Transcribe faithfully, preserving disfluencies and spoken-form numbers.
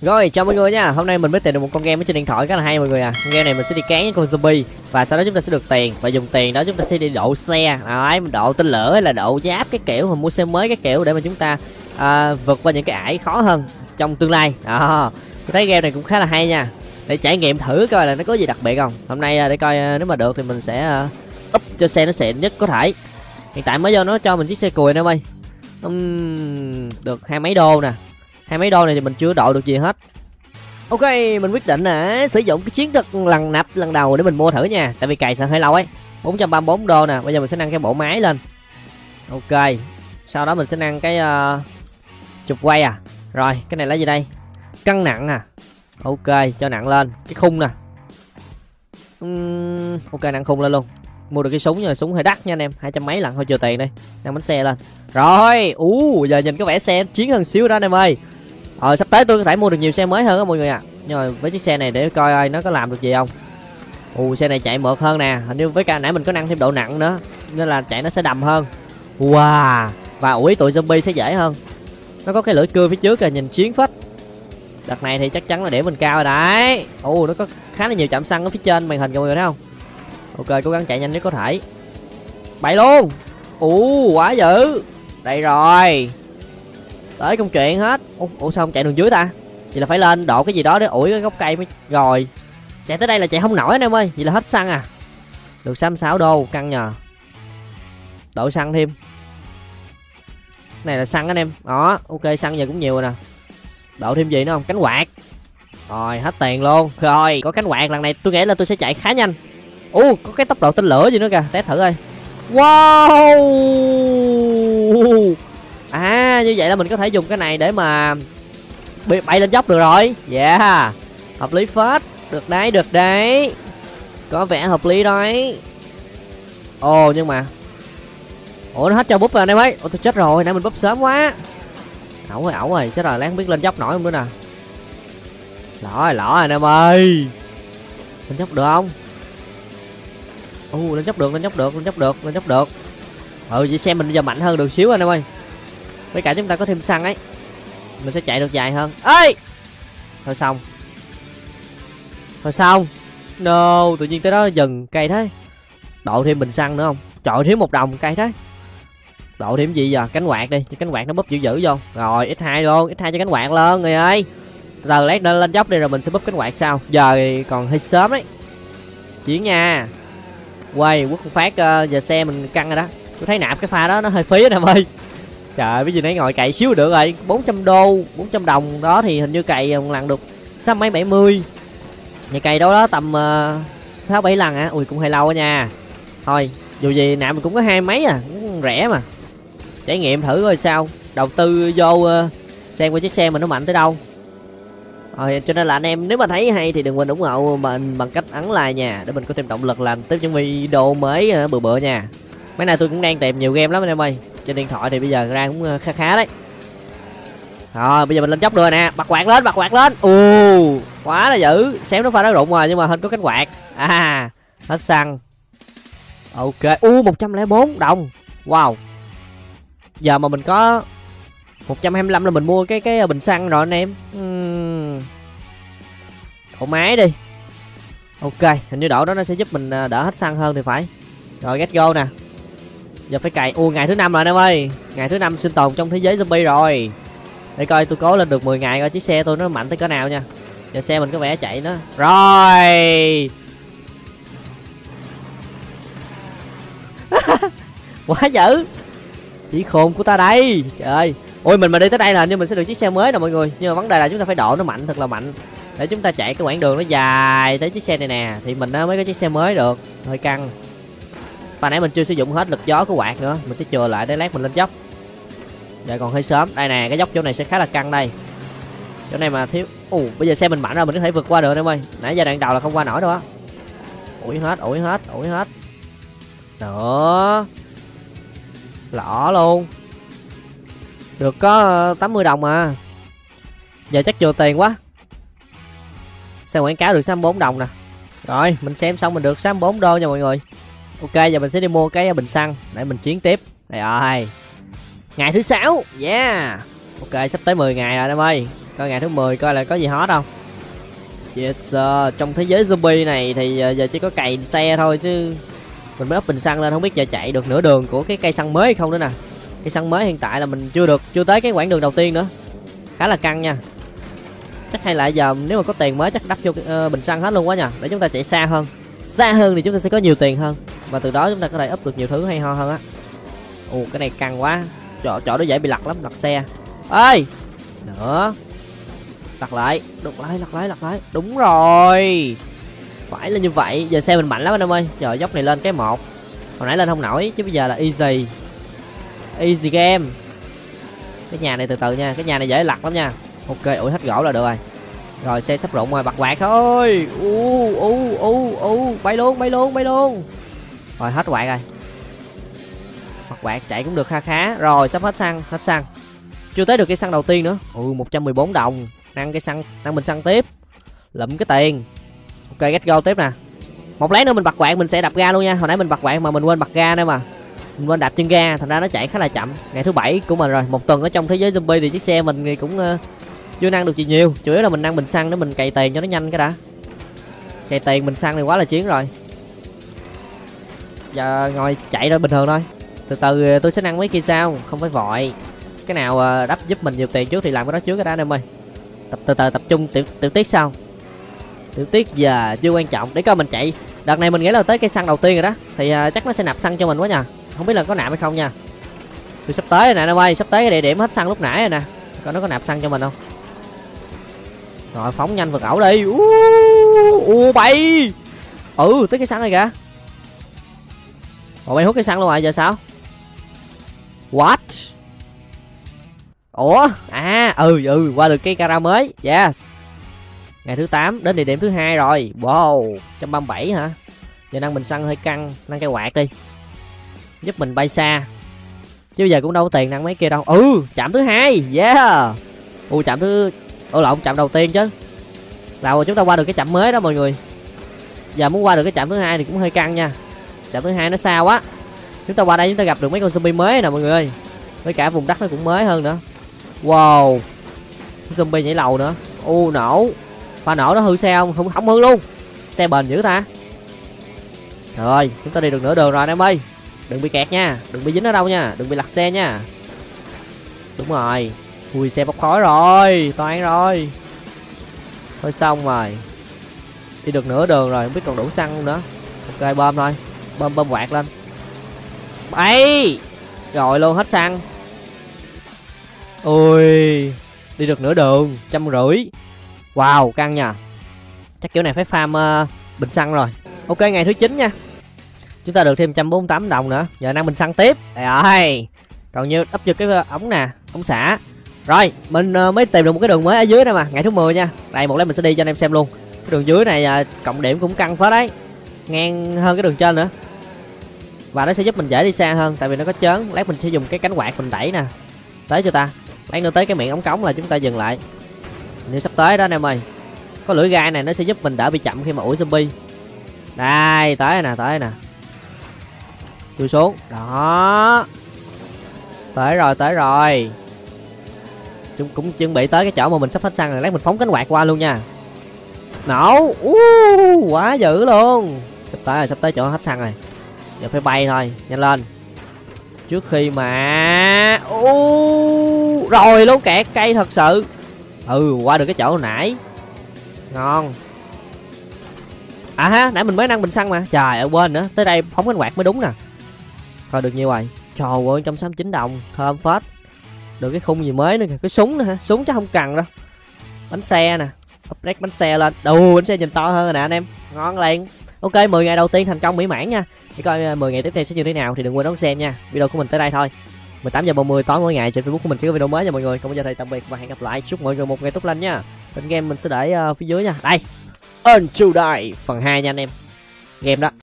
Rồi, chào mọi người nha. Hôm nay mình mới tìm được một con game ở trên điện thoại rất là hay mọi người à. Con game này mình sẽ đi cán với con zombie và sau đó chúng ta sẽ được tiền, và dùng tiền đó chúng ta sẽ đi độ xe. Đấy, mình độ tên lửa hay là độ giáp cái kiểu, hoặc mua xe mới cái kiểu để mà chúng ta à, vượt qua những cái ải khó hơn trong tương lai. Đó. Tôi thấy game này cũng khá là hay nha. Để trải nghiệm thử coi là nó có gì đặc biệt không. Hôm nay để coi nếu mà được thì mình sẽ up cho xe nó xịn nhất có thể. Hiện tại mới vô nó cho mình chiếc xe cùi nè em ơi. Uhm, được hai mấy đô nè. Hai mấy đô này thì mình chưa độ được gì hết. Ok, mình quyết định là sử dụng cái chiến thuật lần nạp lần đầu để mình mua thử nha. Tại vì cày sợ hơi lâu ấy. Bốn trăm ba mươi bốn đô nè. Bây giờ mình sẽ nâng cái bộ máy lên. Ok. Sau đó mình sẽ nâng cái uh, chụp quay à. Rồi, cái này là gì đây? Cân nặng à. Ok, cho nặng lên. Cái khung nè. uhm, Ok, nặng khung lên luôn. Mua được cái súng, nhưng mà súng hơi đắt nha anh em. Hai trăm mấy lần thôi, trừ tiền đi. Nâng bánh xe lên. Rồi, ú, giờ nhìn có vẻ xe chiến hơn xíu đó anh em ơi. Ờ, sắp tới tôi có thể mua được nhiều xe mới hơn á mọi người ạ. À. Nhưng mà với chiếc xe này để coi ơi nó có làm được gì không. Ù, xe này chạy mượt hơn nè. Hình như với cả nãy mình có nâng thêm độ nặng nữa, nên là chạy nó sẽ đầm hơn. Wow. Và ủi tụi zombie sẽ dễ hơn. Nó có cái lưỡi cưa phía trước kìa, nhìn chiến phết. Đợt này thì chắc chắn là để mình cao rồi đấy. Ồ, nó có khá là nhiều chạm xăng ở phía trên màn hình mọi người thấy không. Ok, cố gắng chạy nhanh nhất có thể. Bay luôn. Ù, quá dữ. Đây rồi. Tới công chuyện hết. Ủa, ủa sao không chạy đường dưới ta? Vậy là phải lên độ cái gì đó để ủi cái gốc cây mới. Rồi. Chạy tới đây là chạy không nổi anh em ơi. Vậy là hết xăng à. Được sáu mươi sáu đô căng nhờ. Độ xăng thêm. Này là xăng anh em. Đó, ok xăng giờ cũng nhiều rồi nè. Độ thêm gì nữa không? Cánh quạt. Rồi, hết tiền luôn. Rồi, có cánh quạt lần này tôi nghĩ là tôi sẽ chạy khá nhanh. Ồ, có cái tốc độ tên lửa gì nữa kìa. Test thử coi. Wow. À, như vậy là mình có thể dùng cái này để mà bay lên dốc được rồi. Yeah. Hợp lý phết. Được đấy, được đấy. Có vẻ hợp lý đấy. Ồ, nhưng mà ủa nó hết cho búp rồi anh em ơi. Ủa tôi chết rồi, nãy mình búp sớm quá. Ẩu rồi, ẩu rồi, chết rồi, lát không biết lên dốc nổi không nữa nè. Lỏ rồi, lỏ rồi anh em ơi. Lên dốc được không? Ồ, lên dốc được, lên dốc được, lên dốc được, lên dốc được. Ừ, vậy xem mình bây giờ mạnh hơn được xíu anh em ơi. Với cả chúng ta có thêm xăng ấy, mình sẽ chạy được dài hơn. Ê, thôi xong, thôi xong. No, tự nhiên tới đó dừng cây thế. Độ thêm bình xăng nữa không? Trời, thiếu một đồng cây thế. Độ thêm gì giờ? Cánh quạt đi, cho cánh quạt nó búp dữ dữ vô. Rồi x hai luôn, x hai cho cánh quạt luôn người ơi. Giờ lát nữa lên dốc đi rồi mình sẽ búp cánh quạt sau. Giờ thì còn hơi sớm đấy. Chuyển nha. Quay quốc phát uh, giờ xe mình căng rồi đó. Tôi thấy nạp cái pha đó nó hơi phí anh em ơi. Trời ơi, cái gì nãy ngồi cày xíu được rồi. Bốn trăm đô, bốn trăm đồng đó thì hình như cày một lần được sáu mấy bảy mươi. Nhà cày đâu đó tầm sáu bảy lần á. Ui cũng hơi lâu á nha. Thôi, dù gì nạp mình cũng có hai mấy à, cũng rẻ mà. Trải nghiệm thử coi sao. Đầu tư vô uh, xem qua chiếc xe mình nó mạnh tới đâu. Rồi, cho nên là anh em nếu mà thấy hay thì đừng quên ủng hộ mình bằng cách ấn like nha, để mình có thêm động lực làm tiếp những video mới uh, bừa bựa nha. Mấy nay tôi cũng đang tìm nhiều game lắm anh em ơi. Trên điện thoại thì bây giờ ra cũng khá khá đấy. Rồi bây giờ mình lên dốc rồi nè. Bật quạt lên, bật quạt lên. Ù, quá là dữ. Xém nó pha đá rụng rồi nhưng mà hình có cánh quạt. À, hết xăng. Ok. U, một trăm lẻ bốn đồng. Wow. Giờ mà mình có một trăm hai mươi lăm là mình mua cái cái bình xăng rồi anh em. uhm. Độ máy đi. Ok, hình như độ đó nó sẽ giúp mình đỡ hết xăng hơn thì phải. Rồi get go nè. Giờ phải cày. U, ngày thứ năm rồi anh em ơi. Ngày thứ năm sinh tồn trong thế giới zombie rồi. Để coi tôi cố lên được mười ngày coi chiếc xe tôi nó mạnh tới cỡ nào nha. Giờ xe mình có vẻ chạy nó. Rồi. Quá dữ. Chỉ khôn của ta đây. Trời ơi. Ôi mình mà đi tới đây là hình như mình sẽ được chiếc xe mới nè mọi người. Nhưng mà vấn đề là chúng ta phải độ nó mạnh, thật là mạnh. Để chúng ta chạy cái quãng đường nó dài tới chiếc xe này nè. Thì mình mới có chiếc xe mới được. Hơi căng. Và nãy mình chưa sử dụng hết lực gió của quạt nữa. Mình sẽ chừa lại để lát mình lên dốc. Giờ còn hơi sớm. Đây nè, cái dốc chỗ này sẽ khá là căng đây. Chỗ này mà thiếu. Ồ, bây giờ xe mình mạnh rồi mình có thể vượt qua được em ơi. Nãy giờ đoạn đầu là không qua nổi đâu á. Ủi hết, ủi hết, ủi hết. Nữa. Lỏ luôn. Được có tám mươi đồng mà. Giờ chắc chừa tiền quá. Xe quảng cáo được sáu mươi bốn đồng nè. Rồi, mình xem xong mình được sáu mươi bốn đô nha mọi người. Ok, giờ mình sẽ đi mua cái bình xăng để mình chiến tiếp. Đây rồi. Ngày thứ sáu. Yeah. Ok, sắp tới mười ngày rồi em ơi. Coi ngày thứ mười coi là có gì hot không. Yes sir. Trong thế giới zombie này thì giờ chỉ có cày xe thôi chứ mình mới up bình xăng lên, không biết giờ chạy được nửa đường của cái cây xăng mới hay không nữa nè. Cây xăng mới hiện tại là mình chưa được, chưa tới cái quãng đường đầu tiên nữa, khá là căng nha. Chắc hay là giờ nếu mà có tiền mới chắc đắp vô uh, bình xăng hết luôn quá nha, để chúng ta chạy xa hơn. Xa hơn thì chúng ta sẽ có nhiều tiền hơn, và từ đó chúng ta có thể up được nhiều thứ hay ho hơn á. Ồ cái này căng quá, chỗ chỗ đó dễ bị lật lắm, lật xe. Ơi nữa, lật lại, lật lại, lật lại, lật lại. Đúng rồi, phải là như vậy. Giờ xe mình mạnh lắm anh em ơi. Trời, dốc này lên cái một, hồi nãy lên không nổi chứ bây giờ là easy, easy game. Cái nhà này từ từ nha, cái nhà này dễ lật lắm nha. Ok, ủi hết gỗ là được rồi. Rồi xe sắp rụng rồi, bật quạt thôi. U u u u, bay luôn, bay luôn, bay luôn. Rồi hết quạt rồi. Bật quạt chạy cũng được kha khá. Rồi sắp hết xăng, hết xăng. Chưa tới được cái xăng đầu tiên nữa. Ừ, một trăm mười bốn đồng. Năng cái xăng, năng bình xăng tiếp. Lụm cái tiền. Ok, get go tiếp nè. Một lát nữa mình bật quạt mình sẽ đạp ga luôn nha. Hồi nãy mình bật quạt mà mình quên bật ga đây mà. Mình quên đạp chân ga, thành ra nó chạy khá là chậm. Ngày thứ bảy của mình rồi. Một tuần ở trong thế giới zombie thì chiếc xe mình thì cũng uh, chưa năng được gì nhiều. Chủ yếu là mình năng bình xăng để mình cày tiền cho nó nhanh cái đã. Cày tiền bình xăng này quá là chiến rồi. Giờ ngồi chạy thôi bình thường thôi. Từ từ tôi sẽ năng mấy kia sau, không phải vội. Cái nào uh, đắp giúp mình nhiều tiền trước thì làm cái đó trước cái đã anh em ơi. Tập từ từ tập trung tiểu, tiểu tiết sau. Tiểu tiết giờ chưa quan trọng, để coi mình chạy. Đợt này mình nghĩ là tới cây xăng đầu tiên rồi đó, thì uh, chắc nó sẽ nạp xăng cho mình quá nha. Không biết là có nạp hay không nha. Tôi sắp tới rồi nè anh em ơi, sắp tới cái địa điểm hết xăng lúc nãy rồi nè. Coi nó có nạp xăng cho mình không. Rồi phóng nhanh vượt ẩu đi. U bay. Ừ, tới cái xăng này kìa. Ủa bay hút cái xăng luôn rồi, giờ sao? What? Ủa? À, ừ ừ, qua được cái cara mới. Yes. Ngày thứ tám đến địa điểm thứ hai rồi. Wow, một trăm ba mươi bảy hả? Giờ năng bình xăng hơi căng, năng cây quạt đi. Giúp mình bay xa. Chứ bây giờ cũng đâu có tiền năng mấy kia đâu. Ừ, chạm thứ hai. Yeah. U chạm thứ Ủa lộn, chạm đầu tiên chứ. Là chúng ta qua được cái chạm mới đó mọi người. Giờ muốn qua được cái chạm thứ hai thì cũng hơi căng nha. Chạm thứ hai nó xa quá. Chúng ta qua đây chúng ta gặp được mấy con zombie mới nè mọi người ơi. Với cả vùng đất nó cũng mới hơn nữa. Wow. Zombie nhảy lầu nữa. U nổ. Pha nổ nó hư xe không? Không, không hư luôn. Xe bền dữ ta. Rồi, chúng ta đi được nửa đường rồi em ơi. Đừng bị kẹt nha, đừng bị dính ở đâu nha, đừng bị lật xe nha. Đúng rồi. Ui xe bốc khói rồi, toan rồi. Thôi xong rồi. Đi được nửa đường rồi, không biết còn đủ xăng không nữa. Ok bơm thôi, bơm bơm quạt lên. Bay. Rồi luôn, hết xăng. Ui, đi được nửa đường, trăm rưỡi. Wow, căng nha. Chắc kiểu này phải farm uh, bình xăng rồi. Ok, ngày thứ chín nha. Chúng ta được thêm một trăm bốn mươi tám đồng nữa. Giờ năng bình xăng tiếp. Rồi. Còn như ấp vô cái ống nè, ống xả. Rồi, mình uh, mới tìm được một cái đường mới ở dưới đây mà, ngày thứ mười nha. Đây một lát mình sẽ đi cho anh em xem luôn. Cái đường dưới này uh, cộng điểm cũng căng phết đấy. Ngang hơn cái đường trên nữa. Và nó sẽ giúp mình dễ đi xa hơn, tại vì nó có chớn. Lát mình sẽ dùng cái cánh quạt mình đẩy nè. Tới cho ta. Lát nữa tới cái miệng ống cống là chúng ta dừng lại. Như sắp tới đó anh em ơi. Có lưỡi gai này nó sẽ giúp mình đỡ bị chậm khi mà ủi zombie. Đây, tới nè, tới nè. Chui xuống. Đó. Tới rồi, tới rồi. Chúng cũng chuẩn bị tới cái chỗ mà mình sắp hết xăng rồi. Lát mình phóng cánh quạt qua luôn nha. Nổ. uh, Quá dữ luôn. Sắp tới rồi, sắp tới chỗ hết xăng rồi. Giờ phải bay thôi, nhanh lên. Trước khi mà uh, rồi luôn, kẹt cây thật sự. Ừ, qua được cái chỗ hồi nãy. Ngon. À ha, nãy mình mới năng bình xăng mà. Trời ơi quên nữa, tới đây phóng cánh quạt mới đúng nè. Thôi được nhiêu rồi. Trời ơi, một trăm sáu mươi chín đồng, thơm phết. Được cái khung gì mới nữa kìa, cái súng nữa hả? Súng chắc không cần đâu. Bánh xe nè, upgrade bánh xe lên. Đù, bánh xe nhìn to hơn rồi nè anh em. Ngon liền. Ok, mười ngày đầu tiên thành công mỹ mãn nha. Để coi mười ngày tiếp theo sẽ như thế nào thì đừng quên đón xem nha. Video của mình tới đây thôi. mười tám giờ ba mươi tối mỗi ngày trên Facebook của mình sẽ có video mới nha mọi người. Còn bây giờ thì tạm biệt và hẹn gặp lại. Chúc mọi người một ngày tốt lành nha. Tên game mình sẽ để uh, phía dưới nha. Đây. Until Die phần hai nha anh em. Game đó.